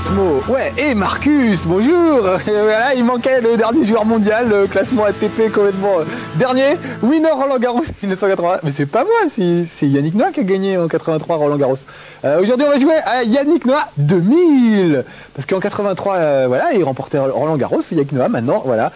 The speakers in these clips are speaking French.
Cosmo, ouais, et Marcus, bonjour. Voilà, il manquait le dernier joueur mondial, le classement ATP complètement dernier, winner Roland Garros 1980. Mais c'est pas moi, c'est Yannick Noah qui a gagné en 83 Roland Garros. Aujourd'hui, on va jouer à Yannick Noah 2000, parce qu'en 83, voilà, il remportait Roland Garros. Yannick Noah, maintenant, voilà,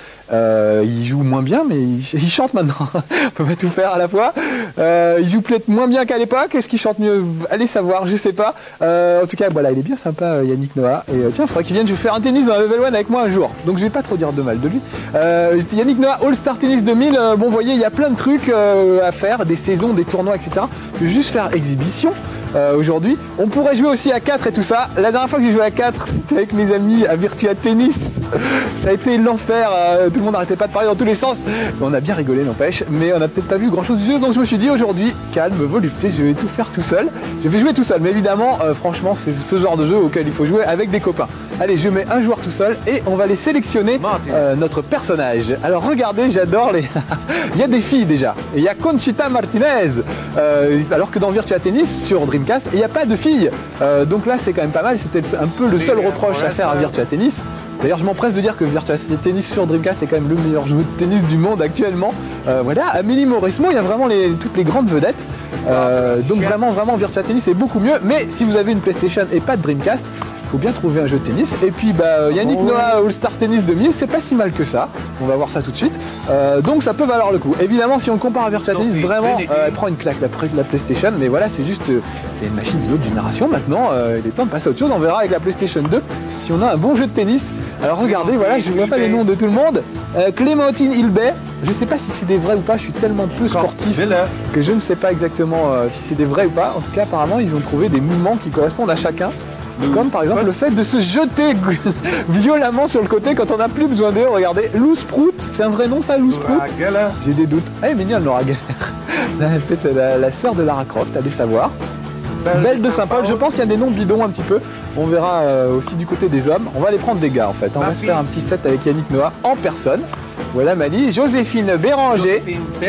il joue moins bien, mais il chante maintenant. On peut pas tout faire à la fois. Il joue peut-être moins bien qu'à l'époque. Est-ce qu'il chante mieux? Allez savoir, je sais pas. En tout cas, voilà, il est bien sympa, Yannick Noah. Et tiens, il faudrait qu'il vienne je faire un tennis dans la Level 1 avec moi un jour. Donc je vais pas trop dire de mal de lui. Yannick Noah All-Star Tennis 2000. Bon, vous voyez, il y a plein de trucs à faire, des saisons, des tournois, etc. Je vais juste faire exhibition. Aujourd'hui, on pourrait jouer aussi à 4 et tout ça. La dernière fois que j'ai joué à 4, c'était avec mes amis à Virtua Tennis. Ça a été l'enfer, tout le monde n'arrêtait pas de parler dans tous les sens. On a bien rigolé, n'empêche, mais on n'a peut-être pas vu grand chose du jeu, donc je me suis dit aujourd'hui, calme, volupté, je vais tout faire tout seul. Je vais jouer tout seul, mais évidemment, franchement, c'est ce genre de jeu auquel il faut jouer avec des copains. Allez, je mets un joueur tout seul et on va aller sélectionner notre personnage. Alors regardez, j'adore les... Il y a des filles déjà, et il y a Conchita Martinez, alors que dans Virtua Tennis, sur Dreamcast, il n'y a pas de filles. Donc là, c'est quand même pas mal, c'était un peu le seul reproche à faire à Virtua Tennis. D'ailleurs, je m'empresse de dire que Virtua Tennis sur Dreamcast est quand même le meilleur jeu de tennis du monde actuellement. Voilà, Amélie Mauresmo, il y a vraiment toutes les grandes vedettes. Donc vraiment, Virtua Tennis est beaucoup mieux. Mais si vous avez une PlayStation et pas de Dreamcast, il faut bien trouver un jeu de tennis. Et puis, Yannick Noah All-Star Tennis 2000, c'est pas si mal que ça. On va voir ça tout de suite. Donc, ça peut valoir le coup. Évidemment, si on compare à Virtua Tennis, vraiment, elle prend une claque la PlayStation. Mais voilà, c'est juste, c'est une machine d'une autre génération maintenant. Il est temps de passer à autre chose. On verra avec la PlayStation 2 si on a un bon jeu de tennis. Alors regardez, voilà, je ne vois pas les noms de tout le monde. Clémentine Hilbert, je ne sais pas si c'est des vrais ou pas, je suis tellement peu sportif que je ne sais pas exactement si c'est des vrais ou pas. En tout cas, apparemment, ils ont trouvé des mouvements qui correspondent à chacun. Comme par exemple le fait de se jeter violemment sur le côté quand on n'a plus besoin d'eux. Regardez, Lou Sprout, c'est un vrai nom ça, Lou Sprout? J'ai des doutes. Elle est mignonne, Laura Geller. Peut-être la sœur de Lara Croft, allez savoir. Belle de Saint-Paul, je pense qu'il y a des noms bidons un petit peu. On verra aussi du côté des hommes. On va aller prendre des gars en fait. On va se faire un petit set avec Yannick Noah en personne. Voilà Mali, Joséphine Béranger.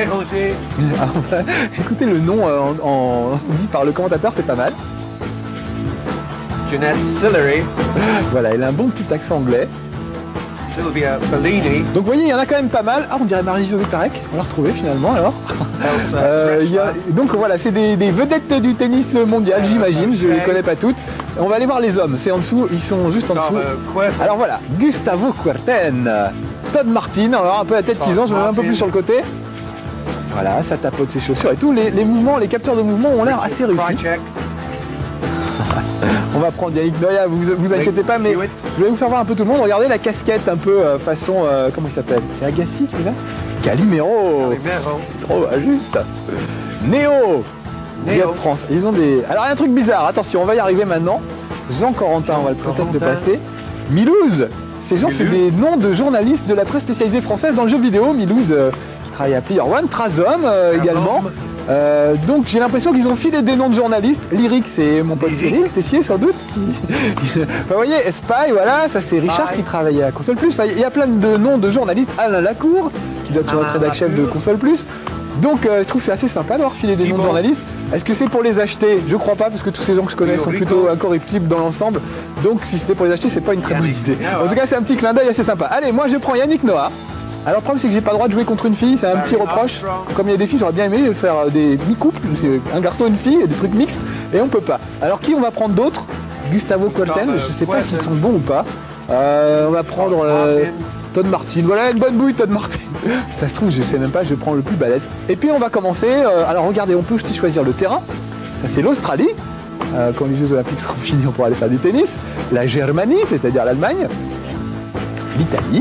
Écoutez, le nom dit par le commentateur, c'est pas mal. Jeanette Sillery. Voilà, elle a un bon petit accent anglais. Sylvia Bellini. Donc vous voyez, il y en a quand même pas mal. Ah, on dirait Marie-Josée Parec. On l'a retrouvée finalement alors. Donc voilà, c'est des vedettes du tennis mondial, j'imagine. Je ne les connais pas toutes. On va aller voir les hommes. C'est en dessous, ils sont juste en dessous. Alors voilà, Gustavo Kuerten, Todd Martin. Alors un peu la tête qu'ils ont, je me mets un peu plus sur le côté. Voilà, ça tapote ses chaussures et tout. Les mouvements, les capteurs de mouvement ont l'air assez réussis. On va prendre Yannick Noah, vous inquiétez pas, mais je vais vous faire voir un peu tout le monde. Regardez la casquette un peu façon, comment il s'appelle? C'est Agassi, c'est ça? Calimero. Trop juste. Néo. Diab France. Ils ont des... Alors il y a un truc bizarre, attention, on va y arriver maintenant. Jean Corentin, on va peut-être le passer. Milouz. Ces gens, c'est des noms de journalistes de la presse spécialisée française dans le jeu vidéo. Milouz, qui travaille à Player One. Trazom également. Donc j'ai l'impression qu'ils ont filé des noms de journalistes. Lyric, c'est mon pote Cyril Tessier sans doute. Enfin, vous voyez, Spy, voilà, ça c'est Richard qui travaillait à Console Plus. Enfin, il y a plein de noms de journalistes. Alain Lacour, qui doit être notre rédac chef de Console Plus. Donc je trouve que c'est assez sympa d'avoir filé des noms de journalistes. Est-ce que c'est pour les acheter? Je crois pas, parce que tous ces gens que je connais sont plutôt incorruptibles dans l'ensemble. Donc si c'était pour les acheter, c'est pas une très bonne idée. En tout cas, c'est un petit clin d'œil assez sympa. Allez, moi je prends Yannick Noah. Alors le problème c'est que j'ai pas le droit de jouer contre une fille, c'est un petit reproche. Comme il y a des filles, j'aurais bien aimé faire des mi-couples, un garçon et une fille, des trucs mixtes, et on peut pas. Alors qui on va prendre d'autres? Gustavo Kuerten, je sais pas s'ils sont bons ou pas. On va prendre Todd Martin, voilà une bonne bouille Todd Martin. Ça se trouve, je sais même pas, je prends le plus balèze. Et puis on va commencer, alors regardez, on peut aussi choisir le terrain. Ça c'est l'Australie, quand les Jeux Olympiques seront finis on pourra aller faire du tennis. La Germanie, c'est-à-dire l'Allemagne. L'Italie.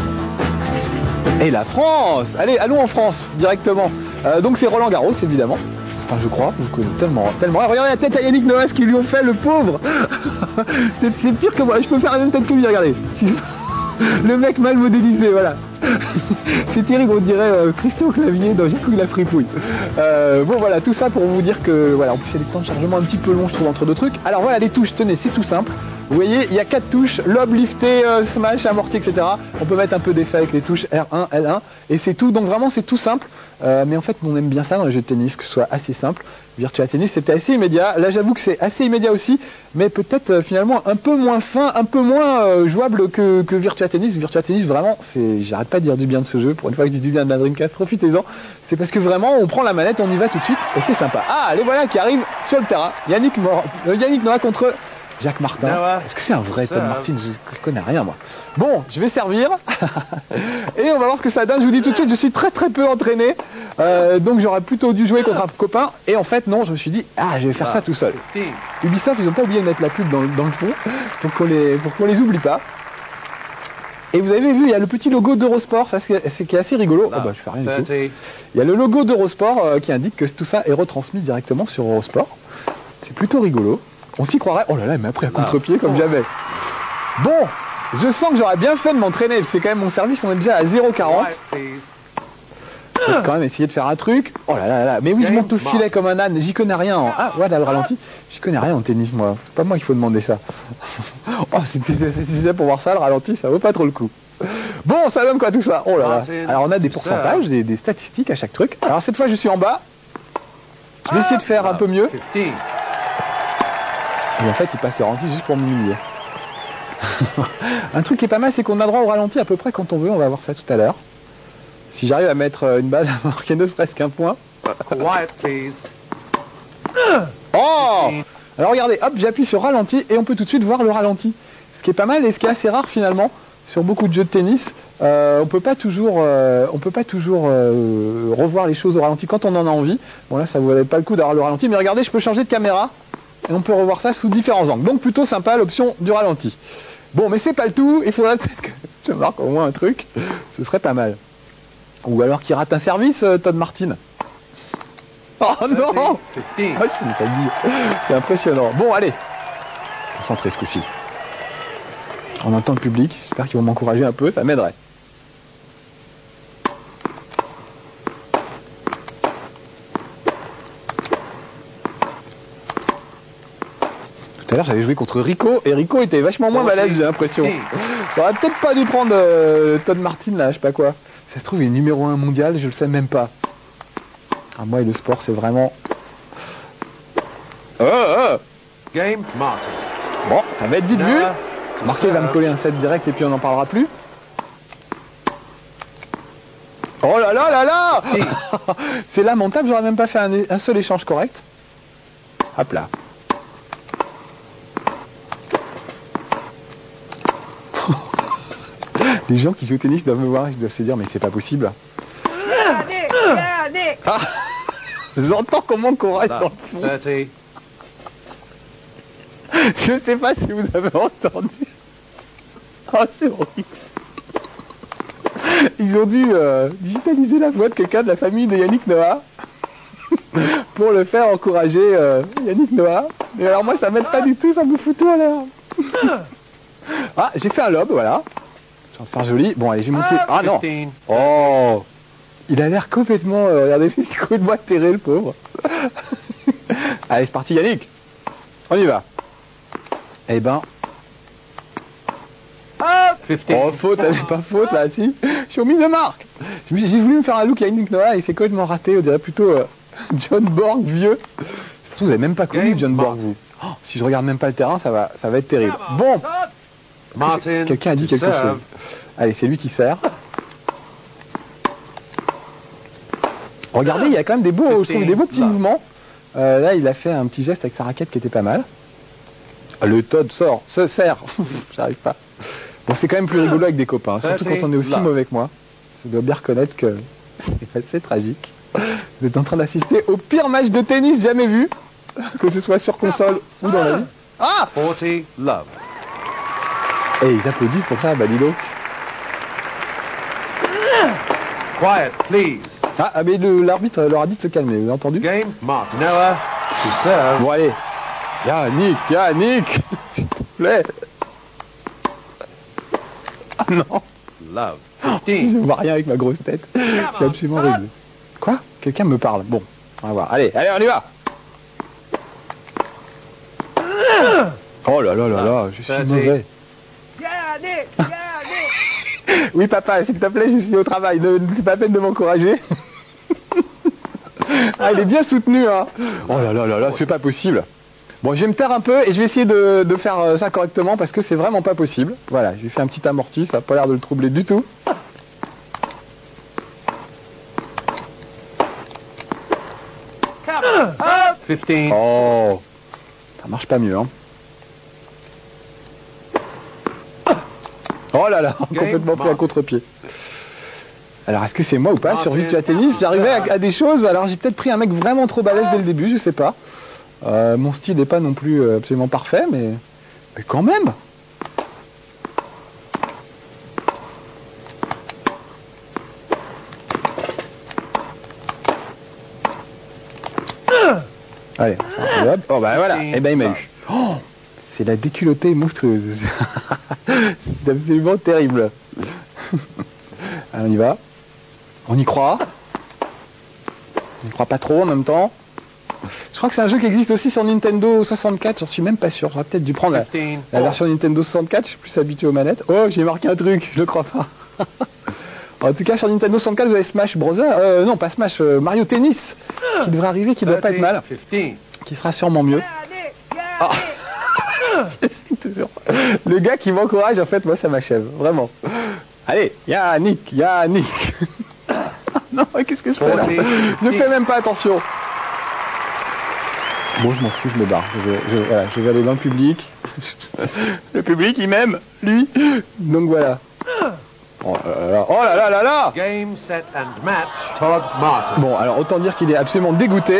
Et la France. Allez, allons en France, directement. Donc c'est Roland Garros, évidemment. Enfin, je crois, je connais tellement. Regardez la tête à Yannick Noah, ce qu'ils lui ont fait, le pauvre. C'est pire que moi, je peux faire la même tête que lui, regardez. Le mec mal modélisé, voilà. C'est terrible, on dirait Christo Clavier dans J'ai la fripouille. Bon voilà, tout ça pour vous dire que, voilà, en plus il y a des temps de chargement un petit peu longs, je trouve, entre deux trucs. Alors voilà, les touches, tenez, c'est tout simple. Vous voyez, il y a 4 touches, lob, lifté, smash, amorti, etc. On peut mettre un peu d'effet avec les touches R1, L1, et c'est tout. Donc vraiment, c'est tout simple. Mais en fait, on aime bien ça dans les jeux de tennis, que ce soit assez simple. Virtua Tennis, c'était assez immédiat. Là, j'avoue que c'est assez immédiat aussi, mais peut-être finalement un peu moins fin, un peu moins jouable que Virtua Tennis. Virtua Tennis, vraiment, j'arrête pas de dire du bien de ce jeu. Pour une fois que je dis du bien de la Dreamcast, profitez-en. C'est parce que vraiment, on prend la manette, on y va tout de suite, et c'est sympa. Ah, les voilà qui arrivent sur le terrain. Yannick Noah contre Jacques Martin. Est-ce que c'est un vrai Todd Martin? Je connais rien, moi. Bon, je vais servir. Et on va voir ce que ça donne. Je vous dis tout de suite, je suis très peu entraîné. Donc j'aurais plutôt dû jouer contre un copain. Et en fait, non, je me suis dit, je vais faire ça tout seul. Ubisoft, ils n'ont pas oublié de mettre la pub dans le fond pour qu'on les oublie pas. Et vous avez vu, il y a le petit logo d'Eurosport, ça c'est qui est assez rigolo. Oh bah je fais rien du tout. Il y a le logo d'Eurosport qui indique que tout ça est retransmis directement sur Eurosport. C'est plutôt rigolo. On s'y croirait. Oh là là, il m'a pris à contre-pied comme jamais. Bon, je sens que j'aurais bien fait de m'entraîner. C'est quand même mon service, on est déjà à 0,40. Peut-être quand même essayer de faire un truc. Oh là là là, mais oui, je monte au filet comme un âne. J'y connais rien. Ah, voilà le ralenti. J'y connais rien en tennis, moi. C'est pas moi qu'il faut demander ça. Oh, c'est pour voir ça, le ralenti, ça vaut pas trop le coup. Bon, ça donne quoi tout ça? Oh là là. Alors on a des pourcentages, des statistiques à chaque truc. Alors cette fois, je suis en bas. Je vais essayer de faire un peu mieux. Et en fait, il passe le ralenti juste pour m'humilier. Un truc qui est pas mal, c'est qu'on a droit au ralenti à peu près quand on veut. On va voir ça tout à l'heure. Si j'arrive à mettre une balle à marquer ne serait-ce qu'un point. Oh! Alors regardez, hop, j'appuie sur ralenti et on peut tout de suite voir le ralenti. Ce qui est pas mal et ce qui est assez rare finalement sur beaucoup de jeux de tennis. On peut pas toujours revoir les choses au ralenti quand on en a envie. Bon là, ça vaut pas le coup d'avoir le ralenti, mais regardez, je peux changer de caméra. Et on peut revoir ça sous différents angles. Donc plutôt sympa l'option du ralenti. Bon, mais c'est pas le tout. Il faudrait peut-être que je marque au moins un truc. Ce serait pas mal. Ou alors qu'il rate un service, Todd Martin. Oh non! Je n'ai pas dit. C'est impressionnant. Bon, allez. Concentré ce coup-ci. On entend le public. J'espère qu'ils vont m'encourager un peu. Ça m'aiderait. Tout à l'heure, j'avais joué contre Rico, et Rico était vachement moins balèze, j'ai l'impression. J'aurais peut-être pas dû prendre Todd Martin, là, je sais pas quoi. Ça se trouve, il est numéro 1 mondial, je le sais même pas. Ah, moi et le sport, c'est vraiment... Game, Martin. Bon, ça va être vite vu. Marqué va me coller un set direct, et puis on n'en parlera plus. Oh là là là là. C'est lamentable, j'aurais même pas fait un seul échange correct. Hop là. Les gens qui jouent au tennis doivent me voir, ils doivent se dire mais c'est pas possible. Ah, j'entends comment qu'on reste dans le fond. Je sais pas si vous avez entendu. Oh, c'est horrible. Ils ont dû digitaliser la voix de quelqu'un de la famille de Yannick Noah pour le faire encourager Yannick Noah. Et alors moi ça m'aide pas du tout, ça me fout tout à l'heure. Ah, j'ai fait un lob, voilà. Je vais faire joli. Bon, allez, j'ai monté. Ah non. Oh, il a l'air complètement... regardez, il coup de bois terré, le pauvre. Allez, c'est parti, Yannick. On y va. Eh ben... Oh, faute, elle n'est pas faute, là, si. Je suis au mise de marque. J'ai voulu me faire un look à Yannick Noah et c'est complètement raté. On dirait plutôt John Borg vieux. Vous n'avez même pas connu John Borg, vous. Oh, si je regarde même pas le terrain, ça va être terrible. Bon. Quelqu'un a dit quelque chose. Allez, c'est lui qui sert. Regardez, il y a quand même des beaux petits mouvements. Là, il a fait un petit geste avec sa raquette qui était pas mal. Le Todd se sert. J'arrive pas. Bon, c'est quand même plus rigolo avec des copains, surtout quand on est aussi mauvais que moi. Je dois bien reconnaître que c'est assez tragique. Vous êtes en train d'assister au pire match de tennis jamais vu, que ce soit sur console ou dans la vie. Ah! 40 love. Et ils applaudissent pour ça, Balilo. Quiet, please. Ah, mais l'arbitre leur a dit de se calmer, vous avez entendu? Game, Martin. Noah, to serve. Bon, allez. Yannick, s'il te plaît. Ah non. Love. Je ne vois rien avec ma grosse tête. C'est absolument horrible. Quoi? Quelqu'un me parle. Bon, on va voir. Allez, on y va. Oh là là là là, je suis mauvais. Oui papa, s'il te plaît, je suis au travail. Ne c'est pas la peine de m'encourager. Ah, il est bien soutenu, hein. Oh là là là là, c'est pas possible. Bon, je vais me taire un peu et je vais essayer de faire ça correctement parce que c'est vraiment pas possible. Voilà, je lui fais un petit amorti, ça n'a pas l'air de le troubler du tout. Oh, ça marche pas mieux, hein. Oh là là, complètement pris à contre-pied. Alors, est-ce que c'est moi ou pas sur Virtua Tennis? J'arrivais à des choses, alors j'ai peut-être pris un mec vraiment trop balèze dès le début, je sais pas. Mon style n'est pas non plus absolument parfait, mais quand même. Allez, hop. Oh bah voilà, et ben il m'a eu. Oh, c'est la déculottée monstrueuse. C'est absolument terrible. Allez, on y va. On y croit. On n'y croit pas trop en même temps. Je crois que c'est un jeu qui existe aussi sur Nintendo 64, j'en suis même pas sûr. J'aurais peut-être dû prendre la version Nintendo 64, je suis plus habitué aux manettes. Oh, j'ai marqué un truc, je le crois pas. En tout cas, sur Nintendo 64, vous avez Smash Bros. Non, pas Smash, Mario Tennis, qui devrait arriver, qui doit pas être mal, qui sera sûrement mieux. Ah. Je suis toujours... Le gars qui m'encourage, en fait, moi, ça m'achève, vraiment. Allez, Yannick. Non, qu'est-ce que je fais là? Je ne fais même pas attention. Bon, je m'en fous, je me barre. Voilà, je vais aller dans le public. Le public, il m'aime, lui. Donc voilà. Oh là là là là. Game, set and match, Todd Martin. Bon, alors autant dire qu'il est absolument dégoûté,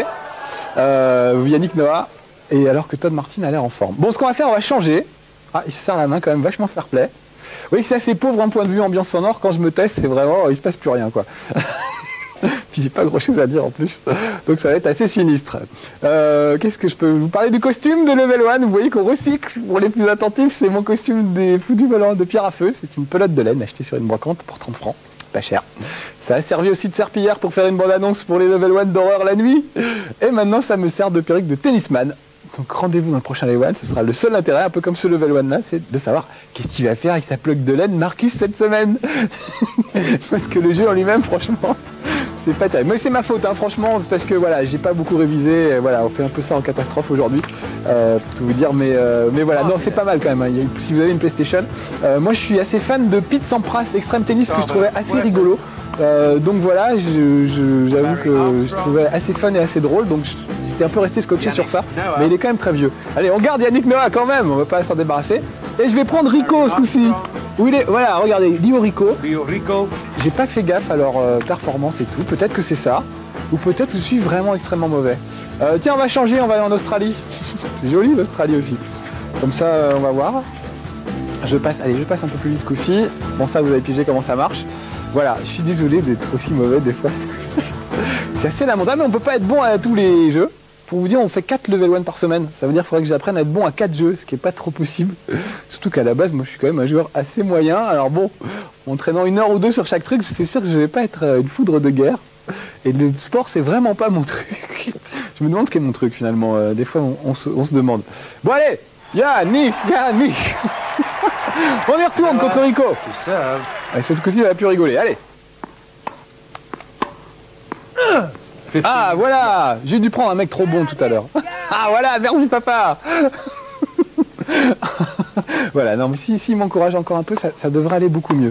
Yannick Noah, et alors que Todd Martin a l'air en forme. Bon, ce qu'on va faire, on va changer. Ah, il se serre la main quand même, vachement fair play. Oui, c'est assez pauvre d'un point de vue ambiance sonore. Quand je me teste, c'est vraiment, il se passe plus rien, quoi. Puis j'ai pas grand chose à dire en plus, donc ça va être assez sinistre. Qu'est-ce que je peux vous parler du costume de Level 1? Vous voyez qu'on recycle, pour les plus attentifs, c'est mon costume des foutus volants de pierre à feu. C'est une pelote de laine achetée sur une brocante pour 30 francs, pas cher. Ça a servi aussi de serpillière pour faire une bande-annonce pour les Level 1 d'horreur la nuit. Et maintenant ça me sert de perruque de tennisman. Donc rendez-vous dans le prochain Level 1, ce sera le seul intérêt, un peu comme ce Level 1 là, c'est de savoir qu'est-ce qu'il va faire avec sa plug de laine Marcus cette semaine. Parce que le jeu en lui-même, franchement... C'est pas terrible. Mais c'est ma faute, hein, franchement, parce que voilà, j'ai pas beaucoup révisé. Voilà, on fait un peu ça en catastrophe aujourd'hui, pour tout vous dire. Mais voilà, non, c'est pas mal quand même. Hein. Si vous avez une PlayStation, moi je suis assez fan de Pete Sampras Extreme Tennis que je trouvais assez rigolo. Donc voilà, j'avoue que je trouvais assez fun et assez drôle. Donc j'étais un peu resté scotché sur ça. Mais il est quand même très vieux. Allez, on garde Yannick Noah quand même. On va pas s'en débarrasser. Et je vais prendre Rico ce coup-ci. Où il est? Voilà, regardez, Lio Rico. J'ai pas fait gaffe à leur performance et tout. Peut-être que c'est ça. Ou peut-être que je suis vraiment extrêmement mauvais. Tiens, on va changer, on va aller en Australie. C'est joli l'Australie aussi. Comme ça, on va voir. Je passe un peu plus vite ce coup-ci. Bon, ça, vous avez pigé comment ça marche. Voilà, je suis désolé d'être aussi mauvais des fois. C'est assez lamentable, mais on peut pas être bon à tous les jeux. Pour vous dire, on fait 4 level 1 par semaine. Ça veut dire qu'il faudrait que j'apprenne à être bon à 4 jeux, ce qui est pas trop possible. Surtout qu'à la base, moi je suis quand même un joueur assez moyen. Alors bon, en traînant 1 heure ou 2 sur chaque truc, c'est sûr que je vais pas être une foudre de guerre. Et le sport, c'est vraiment pas mon truc. Je me demande ce qu'est mon truc finalement. Des fois, on se demande. Bon allez, Yannick. On y retourne contre Rico. Et ce coup-ci, il va plus rigoler. Allez. Ah voilà, j'ai dû prendre un mec trop bon tout à l'heure. Ah voilà, merci papa. Voilà, non mais s'il m'encourage encore un peu, ça devrait aller beaucoup mieux.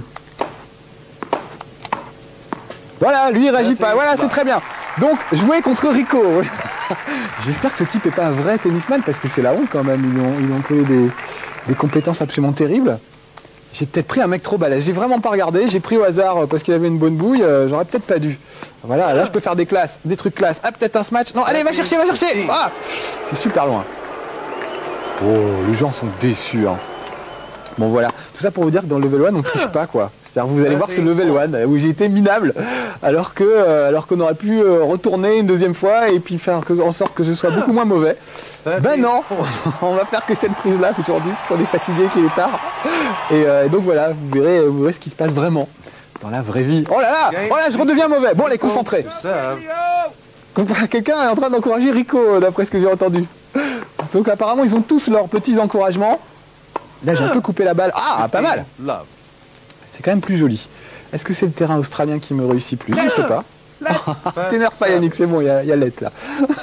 Voilà, lui il réagit pas, voilà c'est très bien. Donc, jouer contre Rico. J'espère que ce type est pas un vrai tennisman parce que c'est la honte quand même, ils lui ont collé des compétences absolument terribles. J'ai peut-être pris un mec trop balèze, j'ai vraiment pas regardé, j'ai pris au hasard parce qu'il avait une bonne bouille, j'aurais peut-être pas dû. Voilà, là je peux faire des trucs classes. Ah, peut-être un smash. Non, allez, va chercher. Ah, c'est super loin. Oh, les gens sont déçus. Hein. Bon voilà, tout ça pour vous dire que dans le level 1 on triche pas quoi. C'est-à-dire vous allez voir ce level 1 où j'ai été minable alors qu'on aurait pu retourner une deuxième fois et puis faire en sorte que je sois beaucoup moins mauvais. Ben non, on va faire que cette prise là aujourd'hui parce qu'on est fatigué, qu'il est tard. Et donc voilà, vous verrez ce qui se passe vraiment dans la vraie vie. Oh là là, je redeviens mauvais. Bon, allez, concentré. Quelqu'un est en train d'encourager Rico d'après ce que j'ai entendu. Donc apparemment ils ont tous leurs petits encouragements. Là j'ai un peu coupé la balle. Ah, pas mal. C'est quand même plus joli. Est-ce que c'est le terrain australien qui me réussit plus? Je sais pas. T'énerve pas Yannick, c'est bon, il y a l'aide là.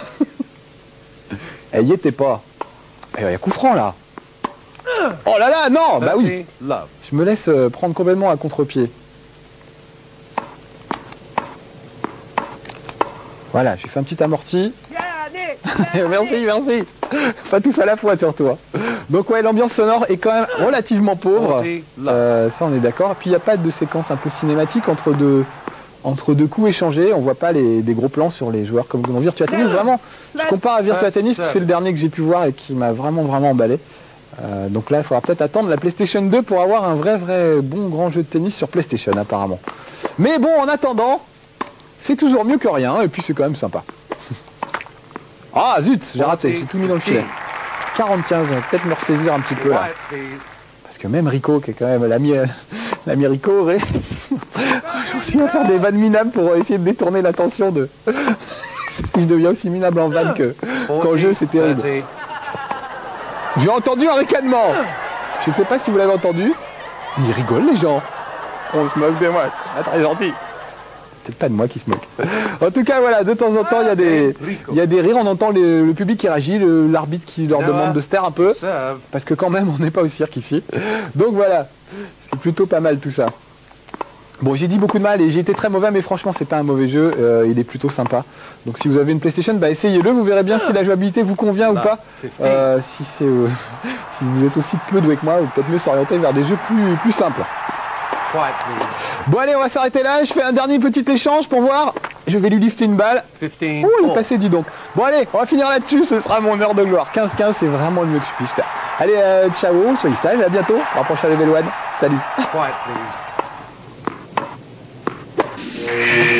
Elle y était pas. Il y a coup franc là. Oh là là, non, bah oui. Je me laisse prendre complètement à contre-pied. Voilà, j'ai fait un petit amorti. Merci, merci. Pas tous à la fois surtout. Donc ouais, l'ambiance sonore est quand même relativement pauvre. Ça on est d'accord. Et puis il n'y a pas de séquence un peu cinématique entre deux coups échangés. On voit pas des gros plans sur les joueurs comme dans Virtua Tennis. Vraiment, je compare à Virtua Tennis parce que c'est le dernier que j'ai pu voir et qui m'a vraiment emballé. Donc là, il faudra peut-être attendre la PlayStation 2 pour avoir un vrai bon grand jeu de tennis sur PlayStation apparemment. Mais bon, en attendant, c'est toujours mieux que rien et puis c'est quand même sympa. Ah zut, j'ai raté, j'ai tout mis dans le filet. 45, je vais peut-être me ressaisir un petit peu là. Parce que même Rico, qui est quand même l'ami Rico, je suis à faire des vannes minables pour essayer de détourner l'attention de... Si je deviens aussi minable en vanne qu'en jeu, c'est terrible. J'ai entendu un ricanement. Je ne sais pas si vous l'avez entendu. Ils rigolent les gens. On se moque de moi, c'est pas très gentil. Peut-être pas de moi qui se moque. En tout cas, voilà, de temps en temps, il y a des rires. On entend le public qui réagit, l'arbitre qui leur demande de se taire un peu. Parce que quand même, on n'est pas au cirque ici. Donc voilà, c'est plutôt pas mal tout ça. Bon, j'ai dit beaucoup de mal et j'ai été très mauvais, mais franchement, c'est pas un mauvais jeu. Il est plutôt sympa. Donc si vous avez une PlayStation, bah essayez-le. Vous verrez bien si la jouabilité vous convient ou pas. Si vous êtes aussi peu doué que moi, ou peut-être mieux s'orienter vers des jeux plus simples. Bon allez, on va s'arrêter là, je fais un dernier petit échange pour voir. Je vais lui lifter une balle. Ouh, il est passé, dis donc. Bon allez, on va finir là-dessus, ce sera mon heure de gloire. 15-15, c'est vraiment le mieux que je puisse faire. Allez, ciao, soyez sages, à bientôt. On rapproche à Level 1. Salut.